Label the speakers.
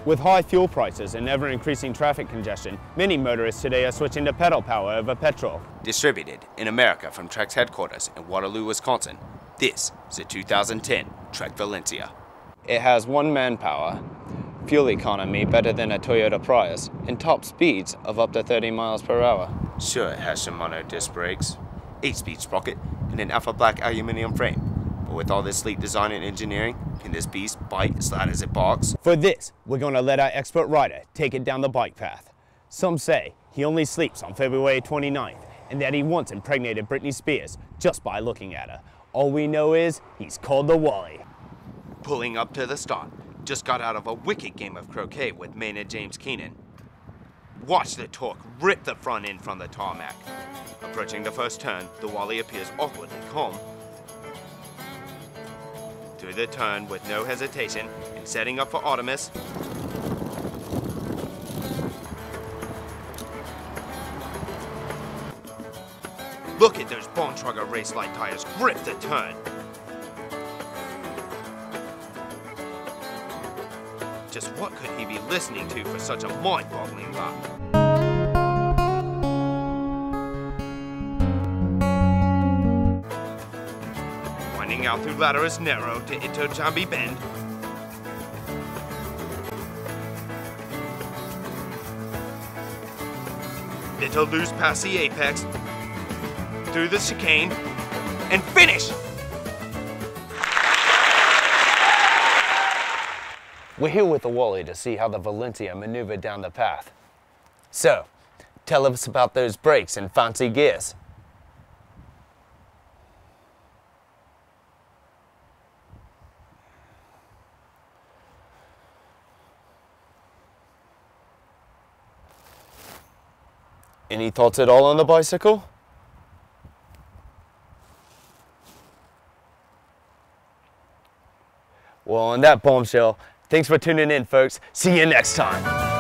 Speaker 1: With high fuel prices and ever-increasing traffic congestion, many motorists today are switching to pedal power over petrol.
Speaker 2: Distributed in America from Trek's headquarters in Waterloo, Wisconsin, this is a 2010 Trek Valencia.
Speaker 1: It has 1 manpower, fuel economy better than a Toyota Prius, and top speeds of up to 30 miles per hour.
Speaker 2: Sure, it has Shimano disc brakes, 8-speed sprocket, and an alpha black aluminum frame. But with all this sleek design and engineering, can this beast bite as loud as it barks?
Speaker 1: For this, we're going to let our expert rider take it down the bike path. Some say he only sleeps on February 29th, and that he once impregnated Britney Spears just by looking at her. All we know is he's called the Wally.
Speaker 2: Pulling up to the start, just got out of a wicked game of croquet with Maynard James Keenan. Watch the torque rip the front end from the tarmac. Approaching the first turn, the Wally appears awkwardly calm. Through the turn with no hesitation and setting up for Artemis. Look at those Bontrager race-like tires grip the turn. Just what could he be listening to for such a mind-boggling lap? Winding out through Latter's Narrow to Itochabi Bend. It'll lose past the apex, through the chicane, and finish!
Speaker 1: We're here with the Wally to see how the Valencia maneuvered down the path. So, tell us about those brakes and fancy gears. Any thoughts at all on the bicycle? Well, on that bombshell, thanks for tuning in, folks. See you next time.